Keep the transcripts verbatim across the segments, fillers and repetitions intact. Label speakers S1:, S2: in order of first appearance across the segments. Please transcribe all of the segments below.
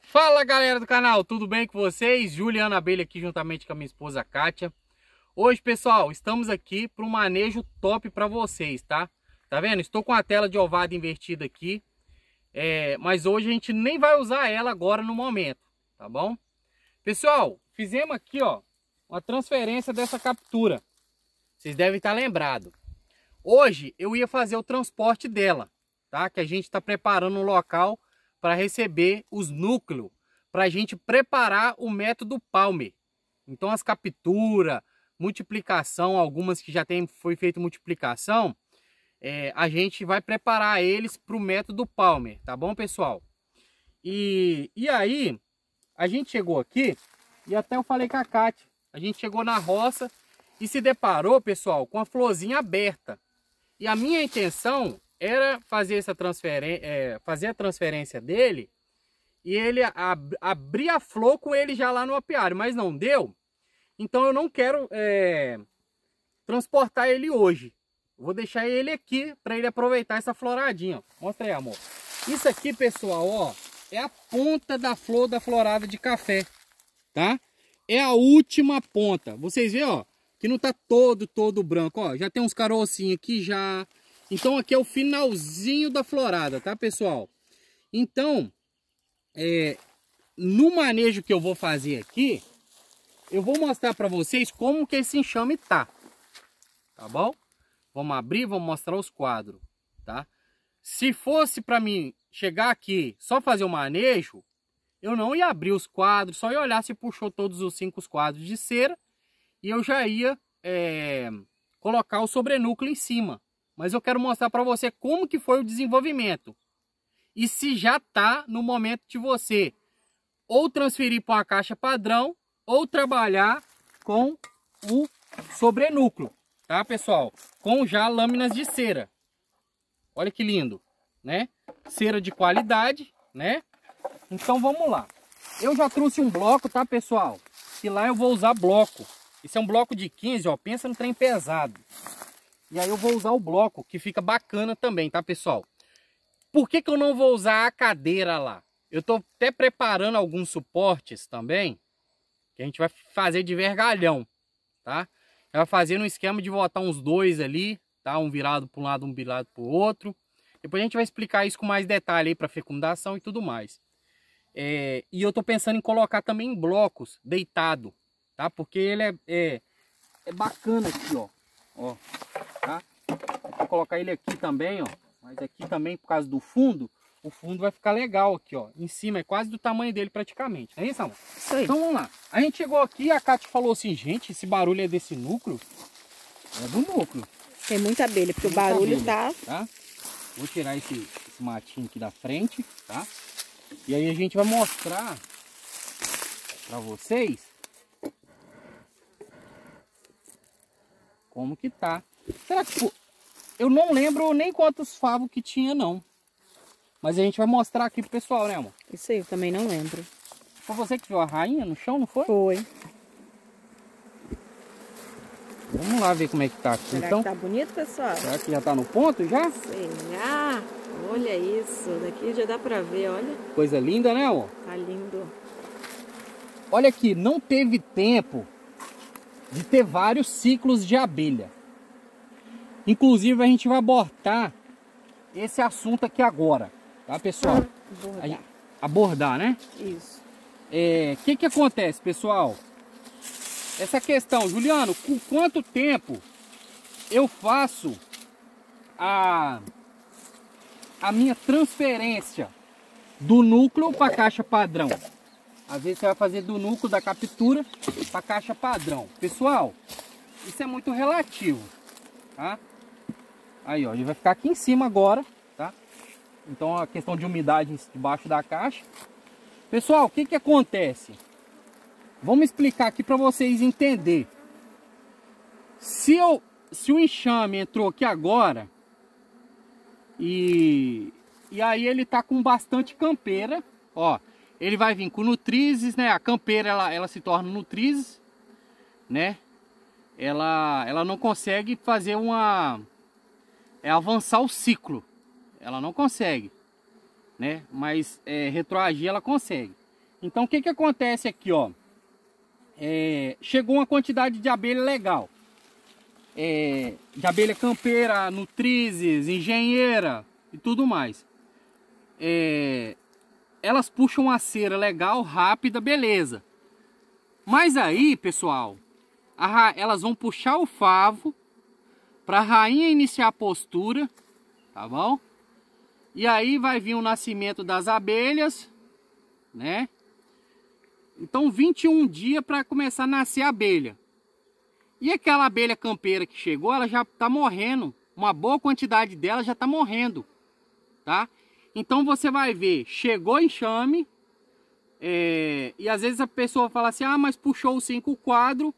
S1: Fala galera do canal, tudo bem com vocês? Juliana Abelha aqui juntamente com a minha esposa Kátia. Hoje, pessoal, estamos aqui para um manejo top para vocês, tá? Tá vendo? Estou com a tela de ovada invertida aqui, é, mas hoje a gente nem vai usar ela agora no momento, tá bom? Pessoal, fizemos aqui, ó, uma transferência dessa captura. Vocês devem estar lembrados. Hoje eu ia fazer o transporte dela, tá? Que a gente está preparando um local para receber os núcleos, para a gente preparar o método Palmer. Então as capturas, multiplicação, algumas que já tem, foi feita multiplicação, é, a gente vai preparar eles para o método Palmer, tá bom, pessoal? E, e aí, a gente chegou aqui, e até eu falei com a Kátia, a gente chegou na roça e se deparou, pessoal, com a florzinha aberta. E a minha intenção era fazer essa transferência, é, fazer a transferência dele e ele ab abrir a flor com ele já lá no apiário, mas não deu. Então eu não quero é, transportar ele hoje. Vou deixar ele aqui para ele aproveitar essa floradinha. Ó. Mostra aí, amor. Isso aqui, pessoal, ó, é a ponta da flor da florada de café, tá? É a última ponta. Vocês veem, ó, que não tá todo, todo branco, ó. Já tem uns carocinhos aqui já. Então aqui é o finalzinho da florada, tá, pessoal? Então, é, no manejo que eu vou fazer aqui, eu vou mostrar para vocês como que esse enxame tá. Tá bom? Vamos abrir, vamos mostrar os quadros, tá? Se fosse para mim chegar aqui só fazer o manejo, eu não ia abrir os quadros, só ia olhar se puxou todos os cinco quadros de cera e eu já ia é, colocar o sobrenúcleo em cima. Mas eu quero mostrar para você como que foi o desenvolvimento. E se já está no momento de você ou transferir para uma caixa padrão ou trabalhar com o sobrenúcleo, tá, pessoal? Com já lâminas de cera. Olha que lindo, né? Cera de qualidade, né? Então vamos lá. Eu já trouxe um bloco, tá, pessoal? E lá eu vou usar bloco. Esse é um bloco de quinze, ó. Pensa no trem pesado. E aí eu vou usar o bloco, que fica bacana também, tá, pessoal? Por que que eu não vou usar a cadeira lá? Eu tô até preparando alguns suportes também, que a gente vai fazer de vergalhão, tá? Vai fazer no esquema de botar uns dois ali, tá? Um virado para um lado, um virado para o outro. Depois a gente vai explicar isso com mais detalhe aí para fecundação e tudo mais. É, e eu tô pensando em colocar também em blocos, deitado, tá? Porque ele é, é, é bacana aqui, ó. Ó. Tá? Vou colocar ele aqui também, ó. Mas aqui também, por causa do fundo, o fundo vai ficar legal aqui, ó. Em cima é quase do tamanho dele praticamente. Não é isso, amor?
S2: Isso aí.
S1: Então vamos lá. A gente chegou aqui e a Kátia falou assim, gente, esse barulho é desse núcleo? É do núcleo.
S2: Tem muita abelha, porque
S1: Muita
S2: o barulho
S1: abelha,
S2: tá...
S1: tá? Vou tirar esse, esse matinho aqui da frente, tá? E aí a gente vai mostrar pra vocês como que tá. Será que... Pô, eu não lembro nem quantos favos que tinha, não. Mas a gente vai mostrar aqui pro pessoal, né, amor?
S2: Isso aí, eu também não lembro.
S1: Foi você que viu a rainha no chão, não foi?
S2: Foi.
S1: Vamos lá ver como é que tá aqui.
S2: Será
S1: então,
S2: que tá bonito, pessoal?
S1: será que já tá no ponto já?
S2: Será? Olha isso. Daqui já dá pra ver, olha.
S1: Coisa linda, né, amor?
S2: Tá lindo.
S1: Olha aqui, não teve tempo de ter vários ciclos de abelha. Inclusive a gente vai abordar esse assunto aqui agora, tá, pessoal?
S2: Abordar.
S1: Gente, abordar, né?
S2: Isso.
S1: É, que que acontece, pessoal? Essa questão, Juliano, com quanto tempo eu faço a, a minha transferência do núcleo para a caixa padrão? Às vezes você vai fazer do núcleo da captura para a caixa padrão. Pessoal, isso é muito relativo, tá? Aí, ó, ele vai ficar aqui em cima agora, tá? Então a questão de umidade debaixo da caixa. Pessoal, o que que acontece? Vamos explicar aqui para vocês entenderem. Se, eu, se o enxame entrou aqui agora e, e aí ele tá com bastante campeira, ó, ele vai vir com nutrizes, né? A campeira ela, ela se torna nutrizes, né? Ela, ela não consegue fazer uma é avançar o ciclo, ela não consegue, né? Mas é, retroagir ela consegue. Então o que que acontece aqui, ó? É, chegou uma quantidade de abelha legal. É, de abelha campeira, nutrizes, engenheira e tudo mais. É, elas puxam a cera legal, rápida, beleza. Mas aí, pessoal, a, elas vão puxar o favo para a rainha iniciar a postura, tá bom? E aí vai vir o nascimento das abelhas, né? Então vinte e um dias para começar a nascer a abelha. E aquela abelha campeira que chegou, ela já está morrendo. Uma boa quantidade dela já está morrendo, tá? Então você vai ver, chegou enxame, é, e às vezes a pessoa fala assim, ah, mas puxou os cinco quadros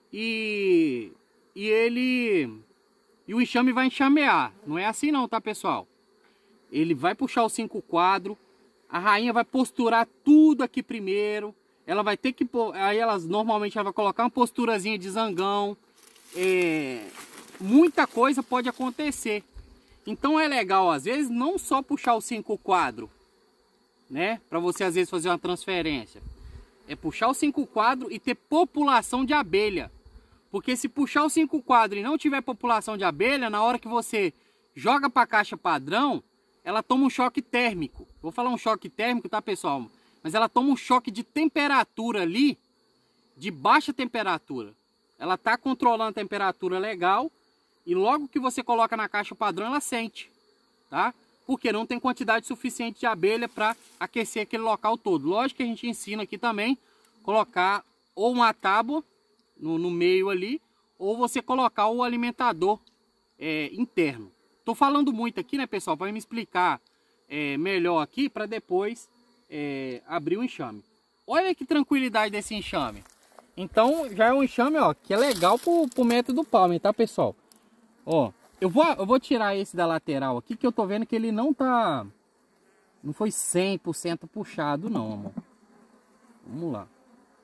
S1: e, e ele... E o enxame vai enxamear. Não é assim não, tá, pessoal? Ele vai puxar os cinco quadros, a rainha vai posturar tudo aqui primeiro, ela vai ter que... Aí elas normalmente ela vai colocar uma posturazinha de zangão. É, muita coisa pode acontecer. Então é legal, às vezes, não só puxar os cinco quadros, né? Para você, às vezes, fazer uma transferência. É puxar os cinco quadros e ter população de abelha. Porque se puxar os cinco quadros e não tiver população de abelha, na hora que você joga para a caixa padrão, ela toma um choque térmico. Vou falar um choque térmico, tá, pessoal? Mas ela toma um choque de temperatura ali, de baixa temperatura. Ela tá controlando a temperatura legal e logo que você coloca na caixa padrão, ela sente, tá? Porque não tem quantidade suficiente de abelha para aquecer aquele local todo. Lógico que a gente ensina aqui também colocar ou uma tábua no, no meio ali, ou você colocar o alimentador é, interno. Tô falando muito aqui, né, pessoal, para me explicar é, melhor aqui, para depois é, abrir o enxame. Olha que tranquilidade desse enxame. Então já é um enxame, ó, que é legal pro, pro método Palmer, tá, pessoal? Ó, eu vou, eu vou tirar esse da lateral aqui, que eu tô vendo que ele não tá... Não foi cem por cento puxado não, amor. Vamos lá.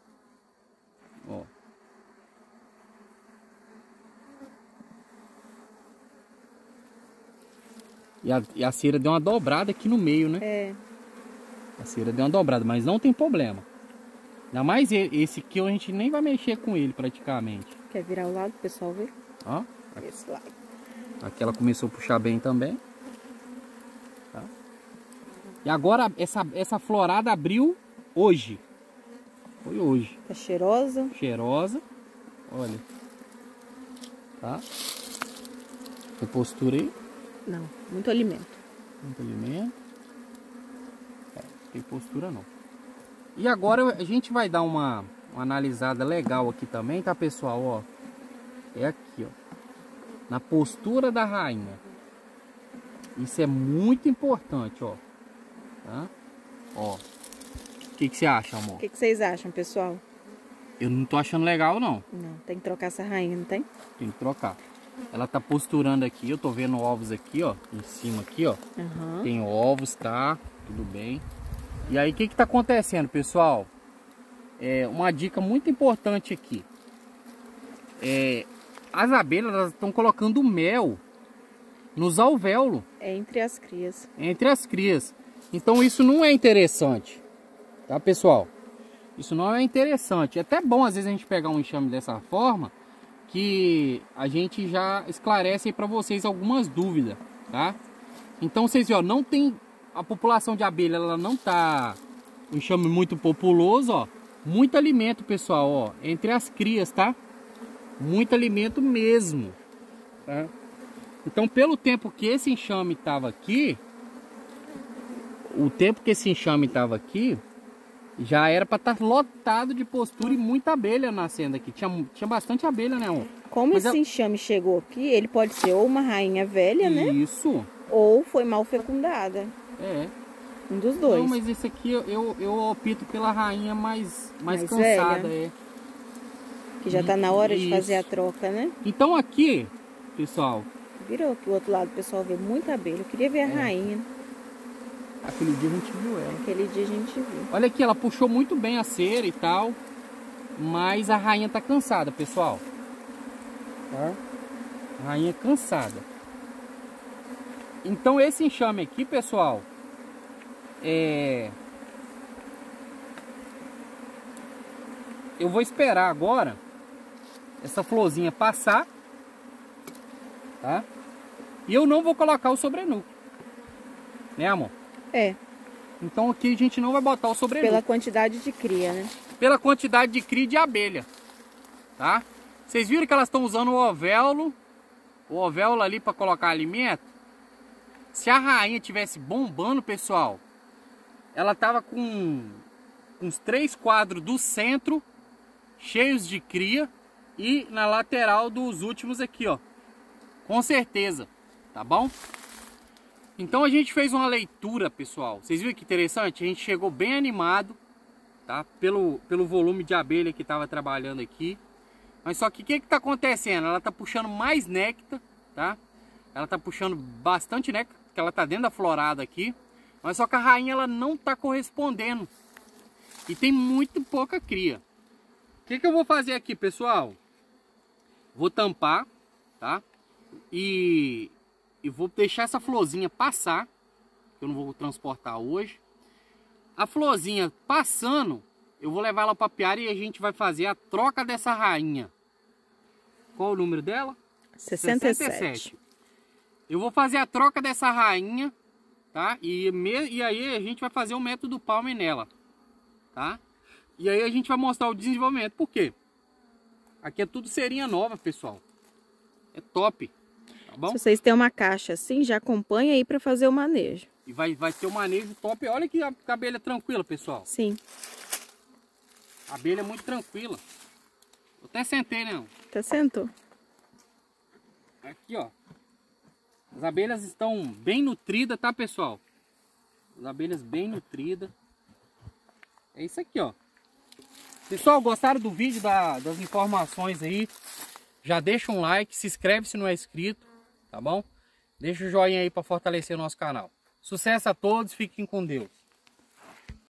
S1: Ó. E a, e a cera deu uma dobrada aqui no meio, né?
S2: É.
S1: A cera deu uma dobrada, mas não tem problema. Ainda mais esse aqui, a gente nem vai mexer com ele praticamente.
S2: Quer virar o lado, pessoal, ver?
S1: Ó.
S2: Esse lado.
S1: Aqui ela começou a puxar bem também. Tá? E agora essa, essa florada abriu hoje. Foi hoje.
S2: Tá cheirosa.
S1: Cheirosa. Olha. Tá? Tem postura aí?
S2: Não, muito alimento.
S1: Muito alimento. É, não tem postura não. E agora a gente vai dar uma, uma analisada legal aqui também, tá, pessoal? Ó, é aqui, ó. Na postura da rainha. Isso é muito importante, ó. Tá? Ó. O que, que você acha, amor?
S2: O que, que vocês acham, pessoal?
S1: Eu não tô achando legal, não.
S2: Não, tem que trocar essa rainha, não tem?
S1: Tem que trocar. Ela tá posturando aqui, eu tô vendo ovos aqui, ó. Em cima aqui, ó.
S2: Uhum.
S1: Tem ovos, tá? Tudo bem. E aí, o que que tá acontecendo, pessoal? É uma dica muito importante aqui. É, as abelhas estão colocando mel nos alvéolos.
S2: É entre as crias.
S1: Entre as crias. Então isso não é interessante. Tá, pessoal? Isso não é interessante. É até bom, às vezes, a gente pegar um enxame dessa forma, que a gente já esclarece aí para vocês algumas dúvidas, tá? Então, vocês viram, não tem... A população de abelha, ela não tá um enxame muito populoso, ó. Muito alimento, pessoal, ó. Entre as crias, tá? Muito alimento mesmo, tá? Então, pelo tempo que esse enxame tava aqui, o tempo que esse enxame tava aqui, já era para estar tá lotado de postura e muita abelha nascendo aqui. Tinha, tinha bastante abelha, né, amor?
S2: Como
S1: Mas
S2: esse
S1: eu...
S2: enxame chegou aqui, ele pode ser ou uma rainha velha, né?
S1: Isso.
S2: Ou foi mal fecundada.
S1: É.
S2: Um dos dois.
S1: Não, mas esse aqui eu, eu opto pela rainha mais, mais,
S2: Mais
S1: cansada,
S2: velha.
S1: é.
S2: Que já tá na hora de
S1: Isso.
S2: fazer a troca, né?
S1: Então aqui, pessoal,
S2: Virou aqui o outro lado, o pessoal vê muita abelha. Eu queria ver a
S1: É.
S2: rainha.
S1: aquele dia a gente viu ela.
S2: Aquele dia a gente viu.
S1: Olha aqui, ela puxou muito bem a cera e tal, mas a rainha tá cansada, pessoal. Tá? A rainha cansada. Então esse enxame aqui, pessoal, é... eu vou esperar agora essa florzinha passar, tá? E eu não vou colocar o sobrenúcleo, né, amor?
S2: É.
S1: Então aqui a gente não vai botar o sobrenúcleo.
S2: Pela quantidade de cria, né?
S1: Pela quantidade de cria de abelha, tá? Vocês viram que elas estão usando o ovéolo, o ovéolo ali para colocar alimento? Se a rainha tivesse bombando, pessoal, ela tava com uns três quadros do centro cheios de cria e na lateral dos últimos aqui, ó. Com certeza, tá bom? Então a gente fez uma leitura, pessoal. Vocês viram que interessante? A gente chegou bem animado, tá? Pelo, pelo volume de abelha que estava trabalhando aqui. Mas só que o que que tá acontecendo? Ela tá puxando mais néctar, tá? Ela tá puxando bastante néctar, porque ela tá dentro da florada aqui. Mas só que a rainha ela não tá correspondendo. E tem muito pouca cria. O que que eu vou fazer aqui, pessoal? Vou tampar, tá? E, e vou deixar essa florzinha passar, que eu não vou transportar hoje. A florzinha passando, eu vou levar ela para a apiária e a gente vai fazer a troca dessa rainha. Qual o número dela?
S2: sessenta e sete.
S1: sessenta e sete. Eu vou fazer a troca dessa rainha, tá? E, me, e aí a gente vai fazer o método Palmer nela, tá? E aí a gente vai mostrar o desenvolvimento. Por quê? Aqui é tudo serinha nova, pessoal. É top, tá bom?
S2: Se vocês têm uma caixa assim, já acompanha aí para fazer o manejo.
S1: E vai, vai ter um manejo top. Olha que a abelha tranquila, pessoal.
S2: Sim.
S1: A abelha é muito tranquila. Eu até sentei, né?
S2: Até sentou.
S1: Aqui, ó. As abelhas estão bem nutridas, tá, pessoal? As abelhas bem nutridas. É isso aqui, ó. Pessoal, gostaram do vídeo, da, das informações aí? Já deixa um like, se inscreve se não é inscrito, tá bom? Deixa o joinha aí para fortalecer o nosso canal. Sucesso a todos, fiquem com Deus.